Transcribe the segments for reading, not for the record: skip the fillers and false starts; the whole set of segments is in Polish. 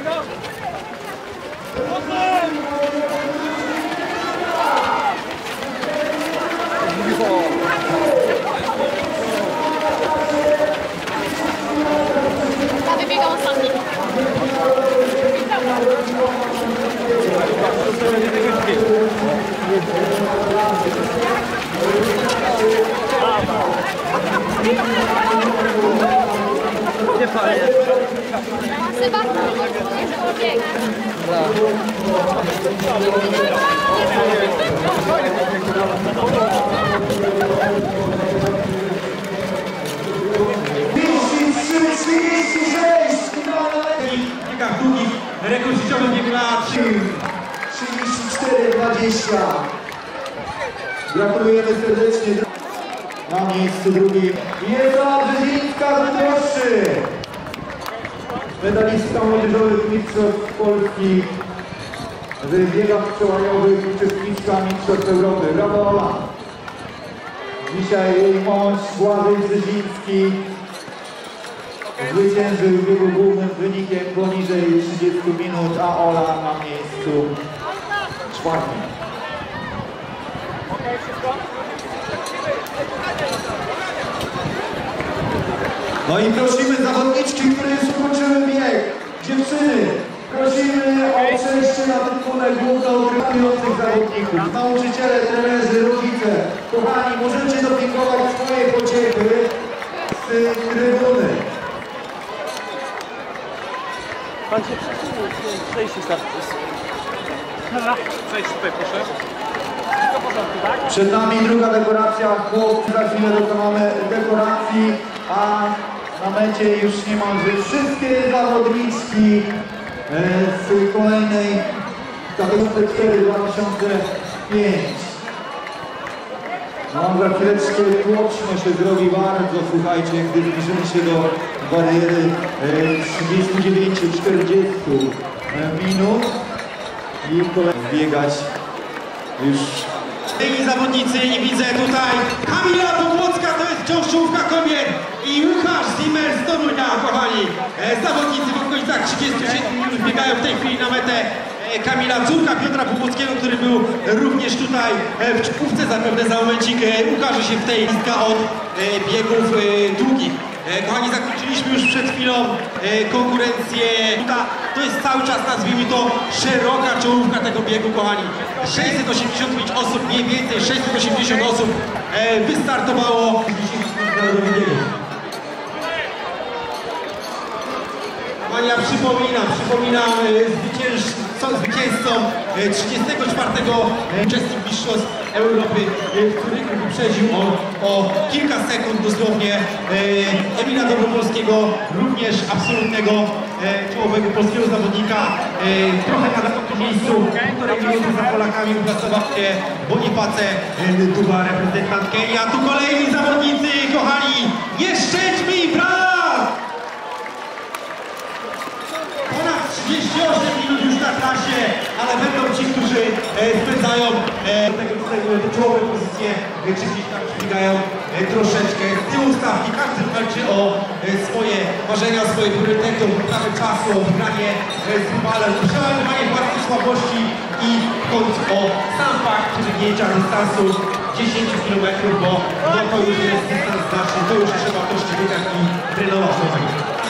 Ja wybiegam ostatni. Nie fajnie. Sebastian, bieg. Biegach długich, rekord życiowy bieg na 34-20. Gratulujemy serdecznie. Na miejscu drugim jest Brzezińska z Bydgoszczy. Medalistka młodzieżowych mistrzostw Polski w biegach przełajowych, uczestniczka mistrzostw Europy. Brawo Ola! Dzisiaj jej mąż Błażej Brzeziński zwyciężył w biegu głównym wynikiem poniżej 30 minut, a Ola na miejscu czwartym. No i prosimy zawodniczki, które już ukończyły bieg, dziewczyny, prosimy o przejście na trybunę główną ukrywających zawodników, nauczyciele, trenerzy, rodzice. Kochani, możecie dopingować swoje pociechy z trybuny. Pan się przesunął, przejście starczy. Przejdź tutaj proszę. Wszystko w porządku, tak? Przed nami druga dekoracja, chłopcy, za chwilę dokonamy dekoracji, a na mecie już niemalże wszystkie zawodniczki z kolejnej kategorii 4-2005. No, za chwileczkę tłoczno się zrobi bardzo, słuchajcie, gdy zbliżymy się do bariery 39-40 minut i kolejny biegać już. Zawodnicy i widzę tutaj Kamila Popłocka, to jest wciąż czołówka kobiet i Łukasz Zimmer z Torunia, kochani. Zawodnicy w okolicach 37 minut biegają w tej chwili na metę. Kamila, córka Piotra Popłockiego, który był również tutaj w czołówce, zapewne za momencik ukaże się w tej listka od biegów długich. Kochani, zakończyliśmy już przed chwilą konkurencję. To jest cały czas, nazwijmy to, szeroka czołówka tego biegu, kochani. 685 osób, mniej więcej 680 osób wystartowało. Kochani, ja przypominam zwycięzcą 34. uczestnik Mistrzostw Europy, który wyprzedził o kilka sekund dosłownie Emila Dobropolskiego, również absolutnego czołowego polskiego zawodnika. Trochę na takim miejscu, półtorej minuty za Polakami upracował się Boniface Duba, reprezentant Kenii. A tu kolejni zawodnicy, kochani, nie szczędźmy ich braw! Ponad 38 minut już na klasie, ale będą ci, którzy spędzają te czołowe pozycje, czy gdzieś tam przebiegają troszeczkę z tyłu stawki. Każdy walczy o swoje marzenia, swoje priorytety, o poprawę czasu, o wygranie z rywalem, przełamywanie własnej słabości i w końcu o sam fakt przebiegnięcia dystansu 10 km, bo no to już jest dystans znaczny, to już trzeba to ścigać i trenować do tego.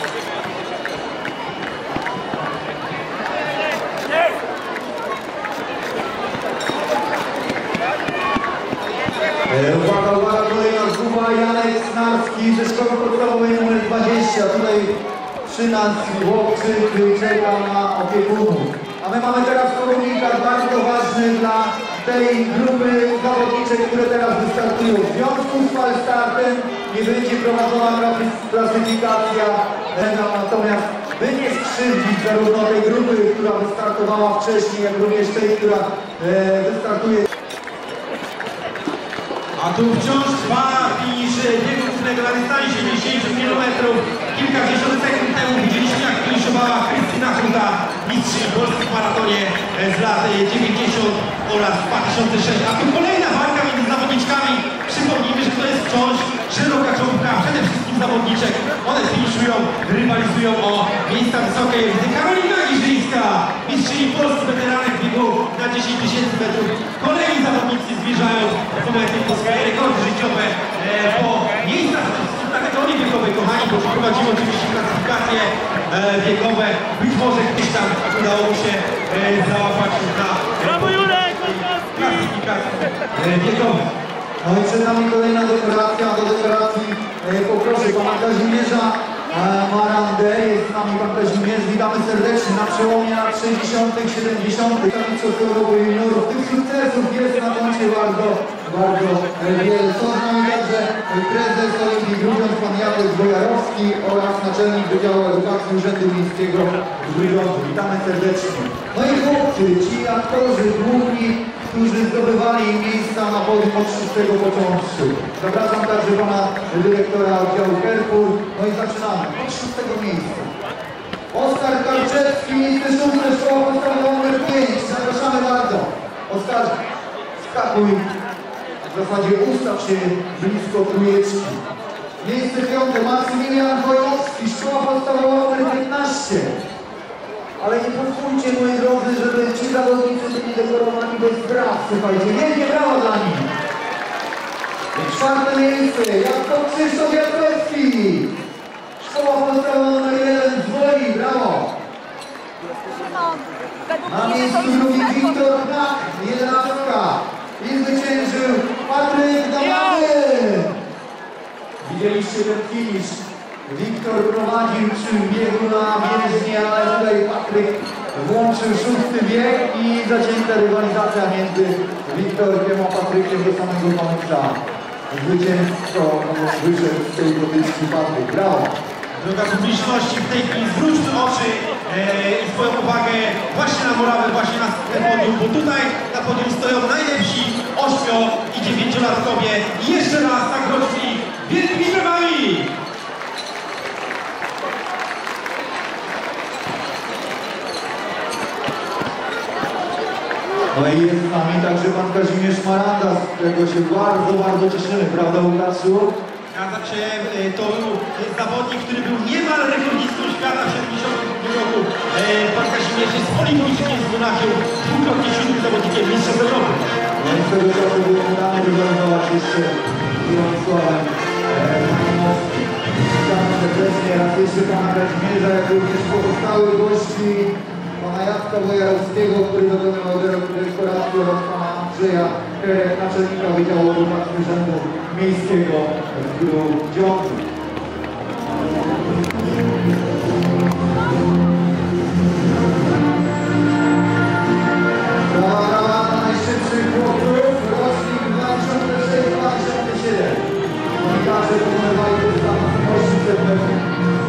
Uwaga, kolejna zguba, Janek Snarski ze szkoły podstawowej nr 20. Tutaj przy nas chłopczyk czeka na opiekunów. A my mamy teraz komunikat bardzo ważny dla tej grupy zawodniczek, które teraz wystartują. W związku z falstartem nie będzie prowadzona klasyfikacja, natomiast by nie skrzywdzić zarówno tej grupy, która wystartowała wcześniej, jak również tej, która wystartuje. A tu wciąż trwa finisz biegu głównego na dystansie 10 km. Kilkadziesiąt sekund temu widzieliśmy, jak finiszowała Krystyna Huta, mistrzyni Polski w maratonie z lat 90 oraz 2006. A tu kolejna walka między zawodniczkami. Przypomnijmy, że to jest wciąż szeroka czołówka, przede wszystkim zawodniczek. One finiszują, rywalizują o miejsca wysokie. Karolina Giżyńska. centymetrów. Kolejni zawodnicy zbliżają w momencie po swoje rekordy życiowe po miejscach w kategorii wiekowej, kochani, bo przeprowadzimy oczywiście klasyfikacje wiekowe. Być może gdzieś tam udało mi się załapać na klasyfikacje wiekowe. No i przed nami kolejna dekoracja. Do dekoracji poproszę pana Kazimierza Marandę. Jest z nami pan Kazimierz. Witamy serdecznie na przełomie lat 60., 70. Mistrzostw Europy juniorów. Tych sukcesów jest na koncie bardzo wiele. Są z nami także prezes Olimpii Grudziądz, pan Jacek Bojarowski oraz naczelnik Wydziału Edukacji Urzędu Miejskiego w Grudziądzu. Witamy serdecznie. No i chłopcy, ci aktorzy główni, którzy zdobywali miejsca na podium od 6. początku. Zapraszam także pana dyrektora oddziału Kerpur. No i zaczynamy od 6. miejsca. Oskar Karczewski, miejsce 6, szkoła podstawowa nr 5. Zapraszamy bardzo. Oskar, skakuj. W zasadzie ustaw się blisko trójeczki. Miejsce 5. Maksymilian Wojowski, szkoła podstawowa nr 15. Ale nie pozwólcie, moi drodzy, żeby ci zawodnicy byli dekorowani bez braw. Słuchajcie, wielkie brawa dla nich. 4. miejsce, Jakub Krzysztof Jankowski. Szkoła podstawowa nr 1 z Woli, brawo. Na miejscu 2. Wiktor Knak, 11. I zwyciężył Patryk Damany. Widzieliście ten finisz. Wiktor prowadził przy biegu na bieżnię, ale tutaj Patryk włączył 6. bieg i zacięta rywalizacja między Wiktorkiem a Patrykiem do samego końca. Zwycięstwo wyszedł z tej potyczki Patryk. Brawo! Droga publiczności, w tej chwili zwróćmy oczy i swoją uwagę właśnie na murawę, właśnie na podium, bo tutaj na podium stoją najlepsi 8- i 9-latkowie. I jeszcze raz tak roczni wielkimi brawami! No i jest z nami także pan Kazimierz Maranda, z którego się bardzo cieszymy, prawda Łukaszu? Zgadza się, to jest zawodnik, który był niemal rekordzistą świata w 70 roku. Pan Kazimierz jest olimpijskim z Monachium, dwukrotnie 7. zawodnikiem mistrzostw Europy. No i z tego czasu było udane rywalizować jeszcze z Jarosławem Malinowskim. Witamy serdecznie raz jeszcze pana Kazimierza, jak również pozostałych gości, pana Jacka Bojarowskiego, który dokonał dekoracji, oraz pana Andrzeja Kerek, naczelnika Wydziału Edukacji Urzędu Miejskiego w Grudziądzu. Brawa na najszybszych chłopców, rocznik 2006-2007. Dziennikarze pokonywali dystans 800 metrów.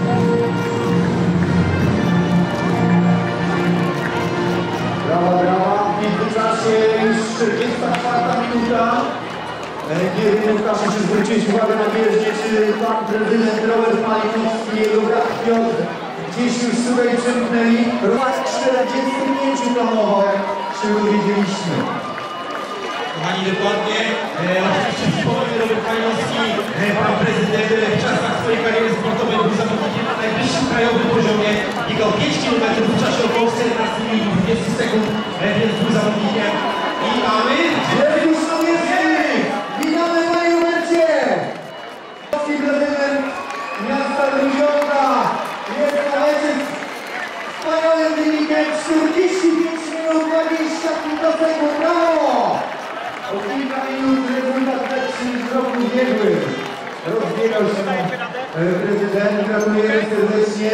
Brawa. W międzyczasie już 44 minuta. Nie wiem, Łukaszu, czy zwróciłeś uwagę na bieżnię, czy pan prezydent Robert Malinowski i jego brat Piotr gdzieś już tutaj przemknęli. Raz 45 planował, jak się dowiedzieliśmy. Kochani, dokładnie, oczywiście wspomniany Robert Malinowski, pan prezydent w czasach swojej kariery sportowej był zawodnikiem na najwyższym krajowym poziomie. Biegał 5 km w czasie około 14 minut 20 sekund, więc był zawodnikiem. I mamy... Już są witamy panie Robercie! Polski prezydent miasta Grudziądza jest na mecie z wspaniałym wynikiem 45 minut 25 sekund. Brawo! O kilka minut rezultat lepszy niż w roku ubiegłym. Rozbiegał się nam prezydent. Gratulujemy serdecznie.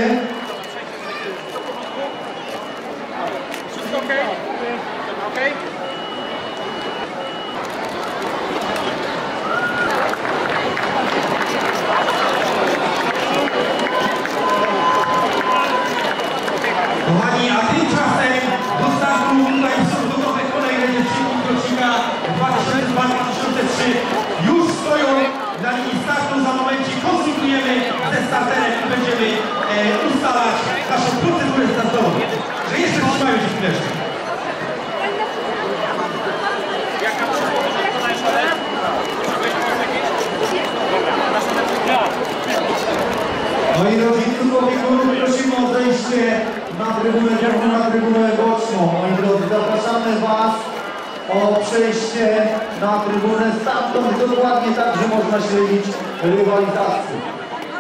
Wszystko okej? Okej? Kochani, a tymczasem do startu tutaj są gotowe kolejne dziewczynki rocznika 2002-2003. Już stoją na linii startu, za momencie konsultujemy ze starterem i będziemy ustalać naszą procedurę startową. Że jeszcze trzymają się chwileczkę. No i rodziców opiekunów prosimy o zejście na trybunę boczną. Moi drodzy, zapraszamy was o przejście na trybunę stamtąd dokładnie tak, że można śledzić rywalizację.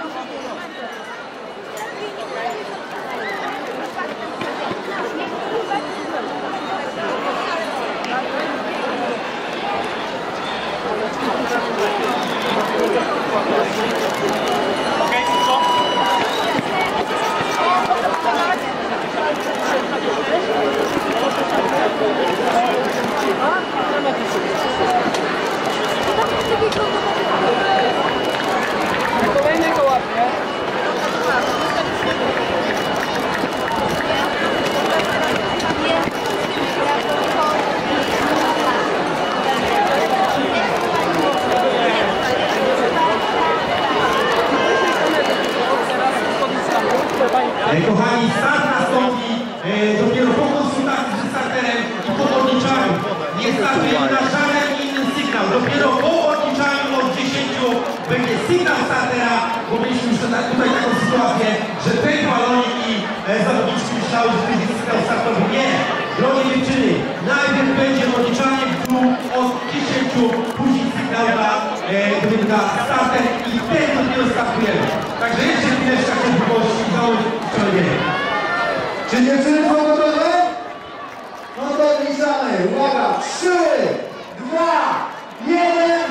Kochani, start nastąpi dopiero po konsultacji ze starterem i po odliczaniu. Nie startujemy na żaden inny sygnał. Dopiero po odliczaniu od 10 będzie sygnał startera, bo mieliśmy już tutaj taką sytuację, że ten balonik i zawodniczki myślały, że to jest sygnał startowy. Nie, drogie dziewczyny, najpierw będzie odliczanie w dół od 10, później sygnał na starter i wtedy dopiero startujemy. Także jeszcze chwileczka cierpliwości i założenie. Czy dziewczyny są gotowe? No to odliczamy. Uwaga, 3, 2, 1.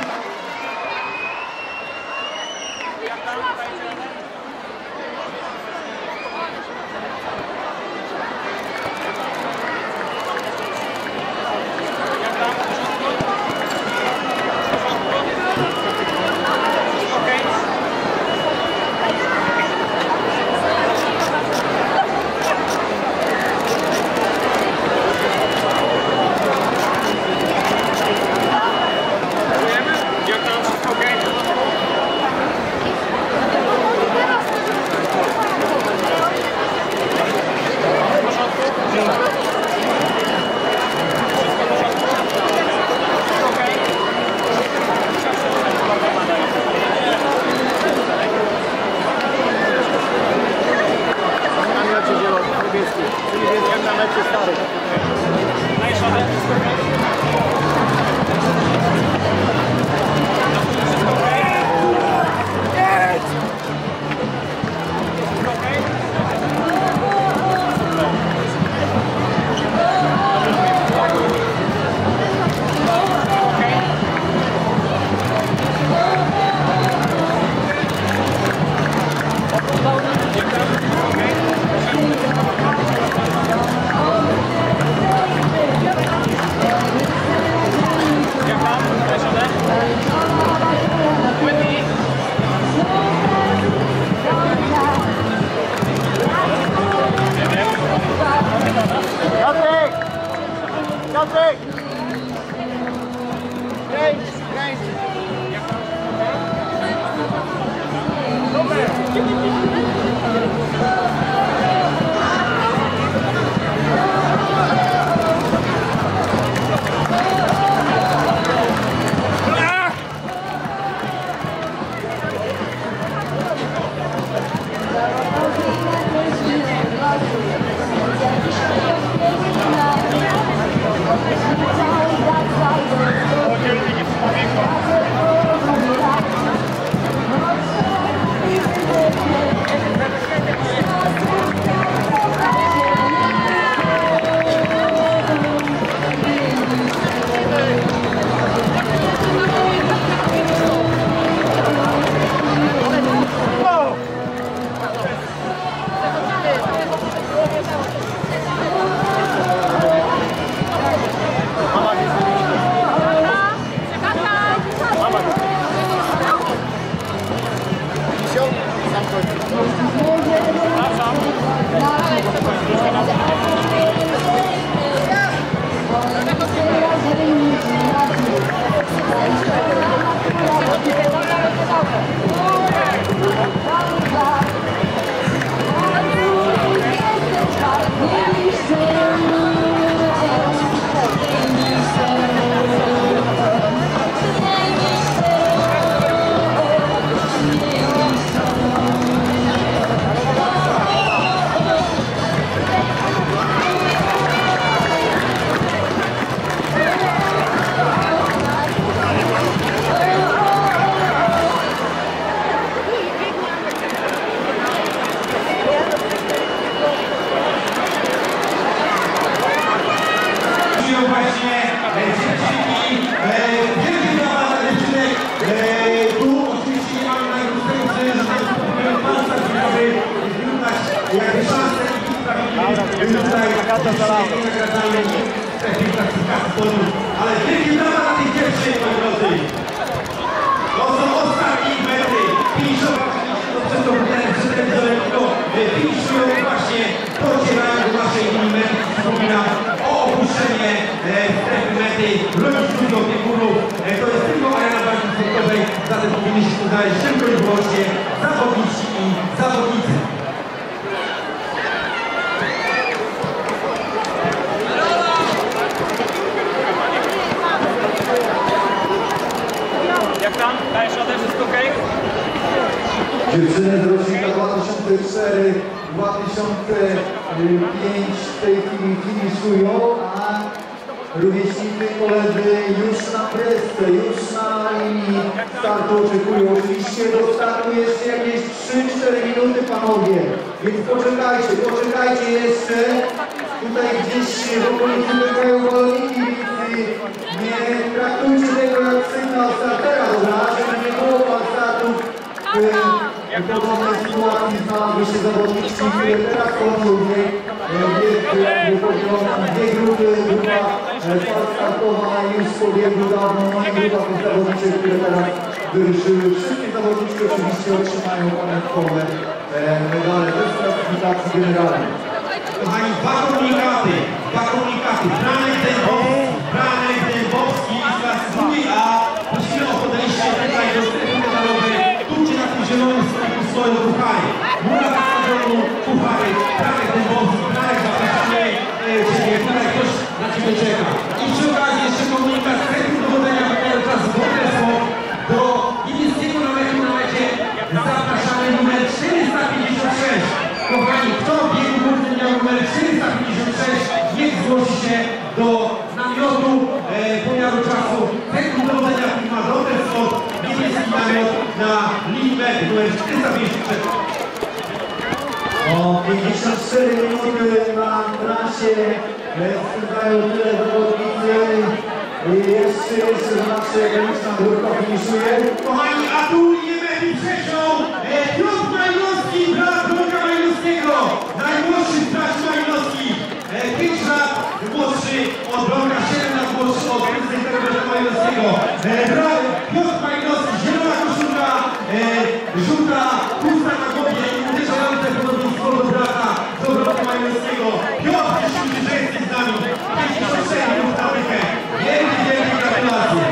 Ale wielkie brawa dla tych dziewczyn, moi drodzy. To są ostatnie metry. Finiszowa przez to finiszują właśnie, docierają do waszej linii mety. Przypominam o opuszczenie strefy mety. Robić dużo opiekunów. To jest tylko arena walki sportowej. Zatem powinni się tu znaleźć tylko i wyłącznie zawodnicy i zawodnicy. Jak tam? Dajesz radę? Wszystko okej? Dziewczyny z rocznika 2004, 2005 w tej chwili finiszują, a rówieśnicy koledzy już na presce, już na linii startu oczekują. Oczywiście do startu jeszcze jakieś 3-4 minuty, panowie, więc poczekajcie jeszcze. Tutaj gdzieś w okolicy biegają baloniki, więc nie traktujcie tego jak sygnał startera, dobra? Żeby nie było pan startów. W podobnej sytuacji znalazły się zawodniczki, które teraz kończą bieg podzielona na dwie grupy. Grupa startowa już po biegu dawno, no i grupa tych zawodniczek, które teraz wyruszyły. Wszystkie zawodniczki oczywiście otrzymają pamiątkowe medale bez klasyfikacji generalnej. Kochani, dwa komunikaty. Franek Dębowski z klasy drugiej A. Prosimy o podejście tutaj do strefy medalowej. Tucie na tym zielonym stołku stoją puchary. Mura na stadionu, puchary. Franek Dębowski, Franek, zapraszamy Ciebie. Tutaj ktoś na Ciebie czeka. I przy okazji jeszcze komunikat z centrum dowodzenia wymiaru czasu Wodesło do niebieskiego nametu na mecie. Zapraszamy numer 456. Kochani, kto biegł głównym miał numer 456, niech zgłosi się do namiotu pomiaru czasu. Centrum dowodzenia firma Roderspot, niebieski namiot na linii mety numer 456. O 54 minuty na trasie spędzają tyle zawodnicy. Jeszcze nasza graniczna grupka finiszuje. Kochani, a tu linię mety przeszą Piotr Majnowski, brat Wojtka Majnowskiego, najmłodszy z braci Majnowski, 5 lat młodszy od Bronka, 7 lat młodszy od prezydenta Majnowskiego. Piotr Majnowski, zielona koszulka, żółta chusta na głowie i uderzające podobieństwo do brata do Bronka Majnowskiego. Piotr, cieszymy się, że jesteś z nami. 54 minut na wykę. Wielkie gratulacje.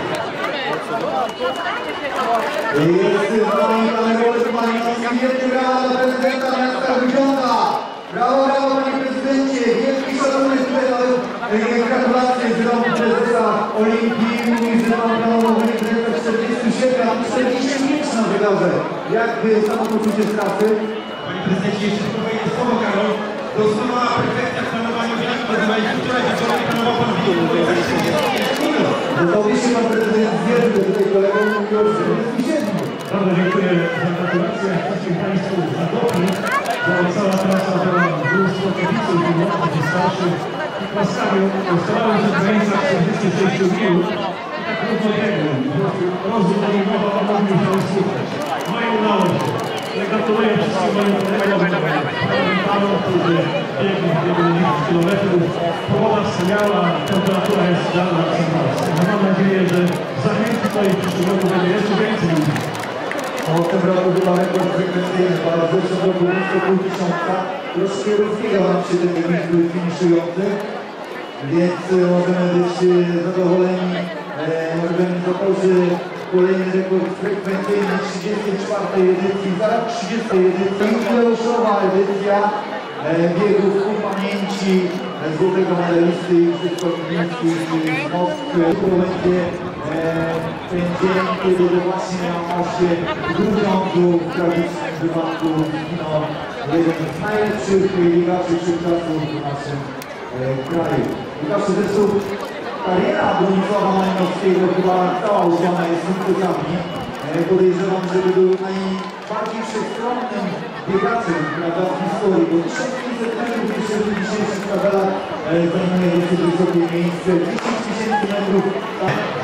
Jest z nami pan Robert Majnowski. Wielkie brawa dla prezydenta miasta Grudziądza. Brawo, panie prezydencie. Wielki szacunek tutaj dla gratulacje z rąk prezesa Olimpii. Mówi, że pan planował wynik 47, a 45 na wydarze. Jak samopoczucie z trasy? Panie prezydencie, jeszcze tylko wejdę słowo, Karol. Doskonała perfekcja w planowaniu wyniku. Wczoraj wieczorem planował pan wynik. Gotowi się pan prezydent zwierzył tutaj kolegom, mówi o 47. Bardzo dziękuję za gratulacje wszystkim Państwu za doping, bo cała trasa była mnóstwo kibiców i młodych i starszych. Łaskawie starałem się w granicach 46 minut i tak trudno biegłem. Rozum domingowo mogli się usłyszeć. No i udało się. Gratuluję wszystkim moim kolegom, parlamentarom, którzy biegli 90 km. Pogoda wspaniała, temperatura jest idealna przez nas. Mam nadzieję, że zachęci to i w przyszłym roku będzie jeszcze więcej ludzi. W tym roku chyba rekord frekwencyjny, ale w zeszłym roku blisko pół tysiąca. Troszkę rozbiegał nam się ten liczby finiszujących, więc możemy być zadowoleni. Organizatorzy kolejny rekord frekwencyjny 34. edycji, zaraz 30. edycji. Jubileuszowa edycja biegów ku pamięci złotego medalisty Igrzysk Olimpijskich z Moskwy. To będzie ten dzień, kiedy to właśnie miał się w Grudziądzu w tragicznym wypadku zginął jeden z najlepszych biegaczy wszechczasów w naszym kraju. Biegaczy zresztą kariera Bronisława Majnowskiego chyba cała uznana jest sukcesami. Podejrzewam, że był najbardziej wszechstronnym biegaczem w historii, bo 1500 metrów jeszcze w dzisiejszych tabelach zajmuje dosyć wysokie miejsce. 10 000 metrów.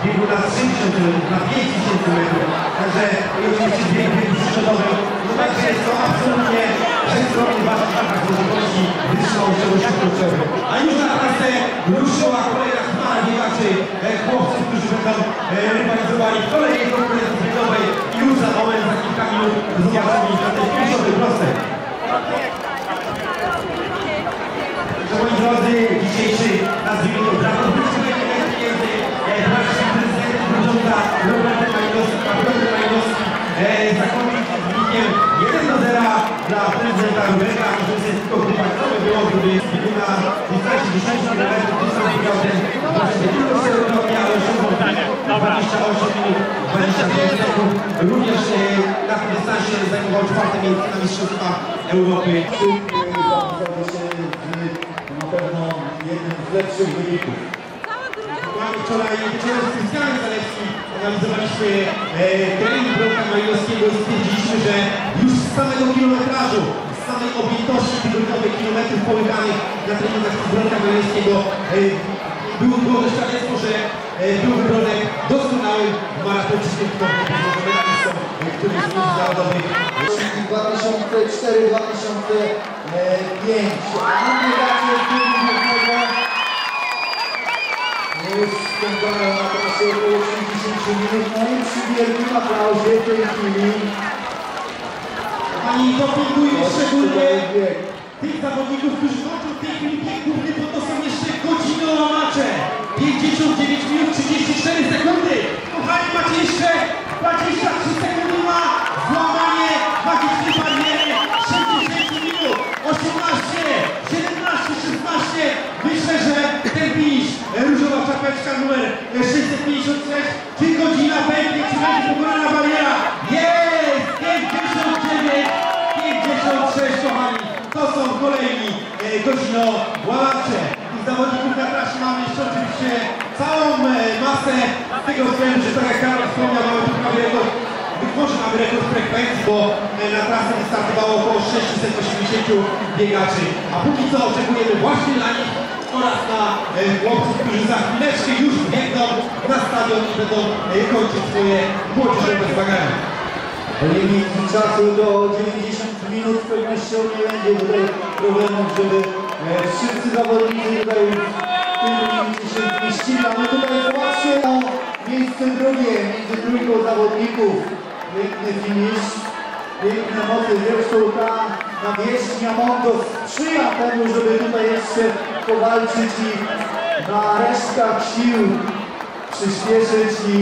biegu na 3000, na 5000 metrów. Także i oczywiście bieg przyszczelowy. No także jest to absolutnie przestronny w waszych szachach możliwości wytrzymałościowo szybkościowy. A już na trasę ruszyła kolejna chmara biegaczy, chłopców, którzy będą rywalizowali w kolejnej konkurencji biegowej. I już za moment, za kilka minut zobaczymy ich na tej pierwszowej prostej. Moi drodzy, dzisiejszy, nazwijmy to, dramatyczny pieniędzy, właśnie prezydent Grudziądza, Robert Majnowski, Piotr Majnowski, zakończył się z wynikiem 1-0 dla prezydenta Roberta, żeby sobie tylko wdychać, co by było, gdyby na dystansie 10 km dystans biegał ten właśnie tylko 4-krotnie, ale osiągnął 28 minut 29 sekund. Również na tym dystansie zajmował 4. miejsce na Mistrzostwach Europy. Na pewno jednym z lepszych wyników. Wczoraj z Krystianem Zalewskim analizowaliśmy trening Bronka Majnowskiego i stwierdziliśmy, że już z samego kilometrażu, z samej objętości tygodniowych kilometrów połykanych na treningach Bronka Majnowskiego było doświadczenie, że był wybrany doskonałym maratończykiem, który jest międzynarodowych. 2004-2005, a biegacze z Górnego już spędzają na trasie około 60 minut, no i przy wielkim aplauzie w tej chwili. Pani dopinguje szczególnie tych zawodników, którzy kończą w tej chwili bieg główny, bo to są jeszcze godzinołamacze. 59 minut 34 sekundy. Kochani, macie jeszcze 23 sekundy na złamanie magicznej bariery. 60 minut, 18, 17, 16. Myślę, że ten finisz, różowa czapeczka numer 656. Czy godzina będzie, czy będzie pokonana bariera? Jest! 59, 56, kochani. To są kolejni godzinołamacze. Tych zawodników na trasie mamy jeszcze oczywiście całą masę z tego względu, że tak jak Karol wspomniał, mamy tu prawie rekord, być może mamy rekord frekwencji, bo na trasę wystartowało około 680 biegaczy. A póki co oczekujemy właśnie dla nich oraz na chłopców, którzy za chwileczkę już biegną na stadion i będą kończyć swoje młodzieżowe zmagania. Limit czasu do 90 minut z pewnością nie będzie tutaj problemów, żeby wszyscy zawodnicy tutaj w tym limicie się zmieścili. A my tutaj zobaczcie miejsce drugie między trójką zawodników. Piękny finish, piękne mocy. Zresztą ta nawierzchnia Mondo sprzyja temu, żeby tutaj jeszcze powalczyć i na resztkach sił przyspieszyć i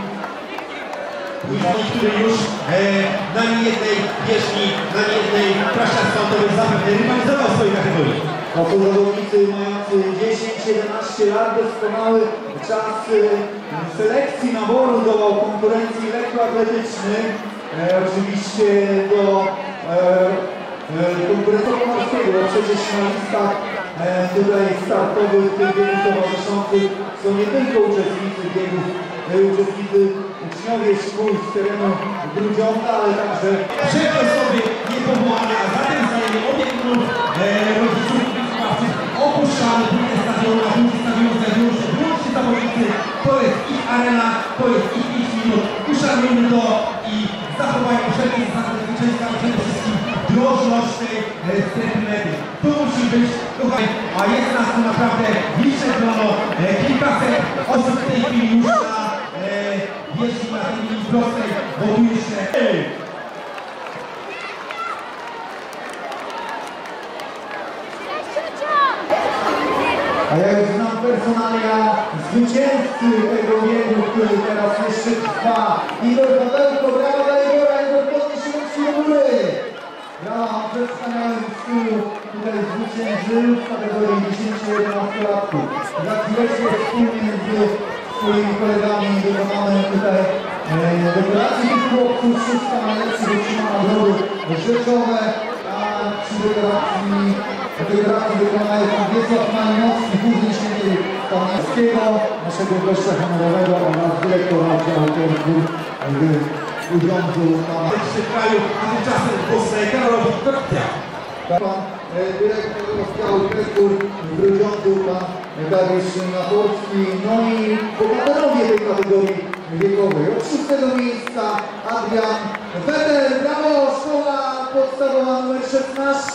który już na niejednej wierzchni, na niejednej trasie asfaltowej zapewne rywalizował w swojej kategorii. To są zawodnicy mający 10-11 lat, doskonały czas selekcji naboru do konkurencji lekkoatletycznych, oczywiście do konkurencji morskiego, bo przecież na listach tutaj startowych tych biegów towarzyszących są nie tylko uczestnicy biegów, uczestnicy uczniowie szkół z terenu Grudziądza, ale także Trzech osoby niepowołane, a zatem zajęli opiekunów rodziców i wychowawców opuszczamy punkt stadionu, a punkt stadionu znajdują się wyłącznie zawodnicy. To jest ich arena, to jest ich 5 minut. Uszanujmy to i zachowajmy wszelkie zasady bezpieczeństwa, przede wszystkim drożność tej strefy medy. To musi być, kochani, a jest nas tu naprawdę liczne grono, kilkaset osób w tej chwili już na wierzchni na tej linii prostej, bo tu jeszcze... a ja już znam personalia zwycięzcy tego biegu, który teraz jeszcze trwa. Igor Pawełko, brawa dla Igora, Igor podniesie ręce do góry. Brawa, przed wspaniałym stylu tutaj zwyciężył w kategorii 10-11 latków. Za chwileczkę wspólnie między swoimi kolegami wykonamy tutaj dekoracje tych chłopców. 6 najlepszych otrzyma nagrody rzeczowe, a przy dekoracji wykonają pan Wiesław Malinowski, później świętej Paniewskiego, naszego gościa honorowego oraz dyrektora oddziału Urządu w kraju, a tymczasem głos Karolowi Korupcja. Pan dyrektor Oskały Kreskur z Grudziądzu, pan Dariusz Naporski, no i bohaterowie tej kategorii wiekowej. Od 6. miejsca Adrian Wetter, brawo, szkoła podstawowa numer 16.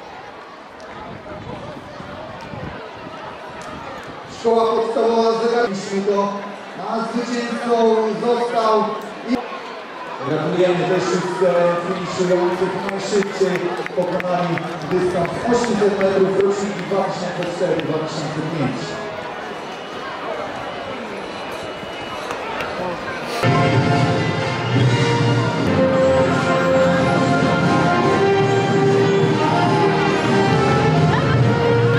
Szkoła podstawowa zegarliśmy to, a zwycięzcą został. Gratulujemy też finiszujących najszybciej pokonali dystans 800 metrów roczniki 2004-2005.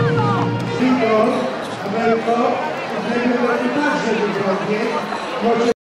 Ameryko, także wybrał